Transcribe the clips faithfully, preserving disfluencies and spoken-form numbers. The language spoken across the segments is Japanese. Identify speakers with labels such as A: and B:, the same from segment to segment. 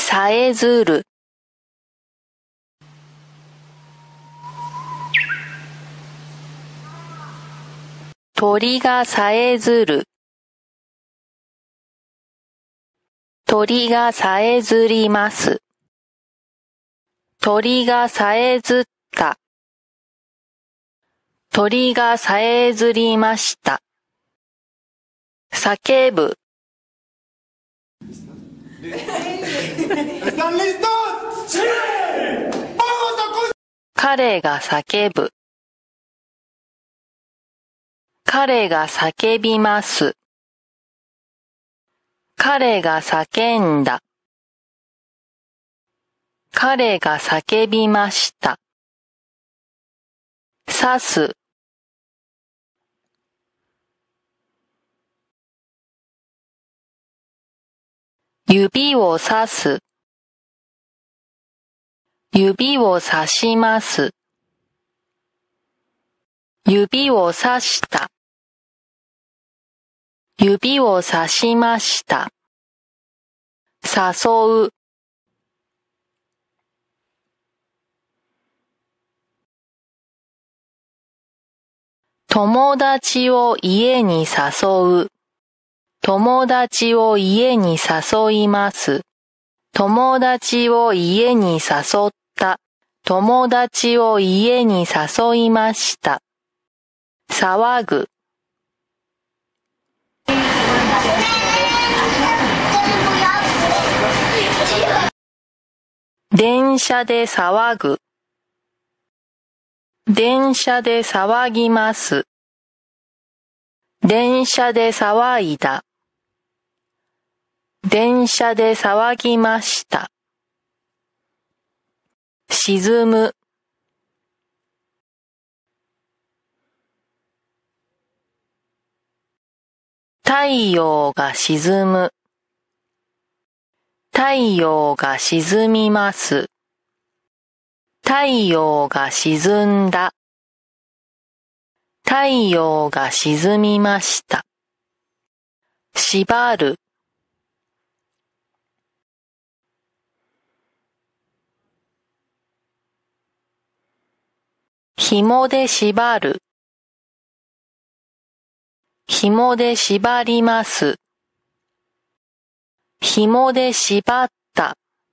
A: さえずる。鳥がさえずる。鳥がさえずります。鳥がさえずった。鳥がさえずりました。叫ぶ。彼が叫ぶ。彼が叫びます。彼が叫んだ。彼が叫びました。刺す。指を刺す。指を刺します。指を刺した。指を刺しました。誘う。友達を家に誘う。友達を家に誘います。友達を家に誘った。友達を家に誘いました。騒ぐ。電車で騒ぐ。電車で騒ぎます。電車で騒いだ。電車で騒ぎました。沈む。太陽が沈む。太陽が沈みます。太陽が沈んだ。太陽が沈みました。縛る。紐で縛る。紐で縛ります。紐で縛った。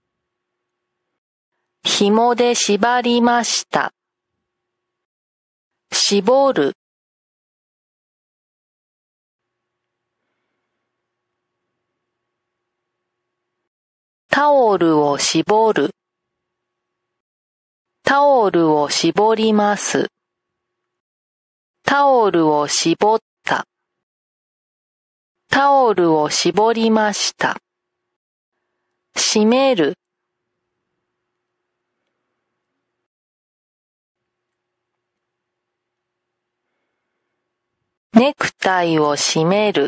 A: 紐で縛りました。絞る。タオルを絞る。タオルを絞ります。タオルを絞った。タオルを絞りました。閉める。ネクタイを締める。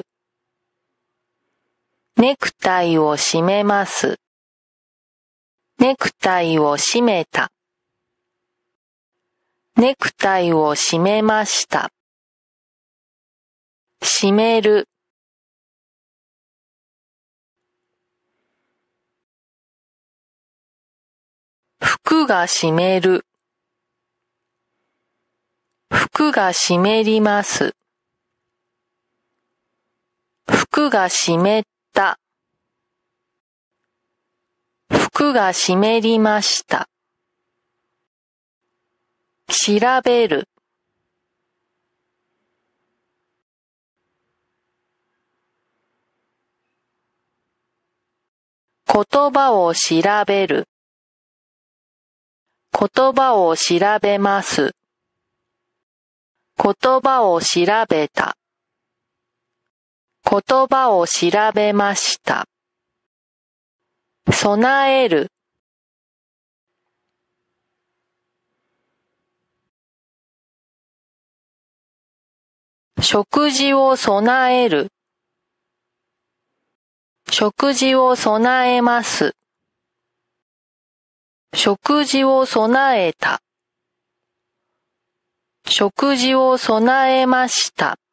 A: ネクタイを締めます。ネクタイを締めた。ネクタイを締めました。締める。服が湿る。服が湿ります。服が湿った。服が湿りました。調べる。言葉を調べる。言葉を調べます。言葉を調べた。言葉を調べました。備える。食事を備える。食事を備えます。食事を備えた。食事を備えました。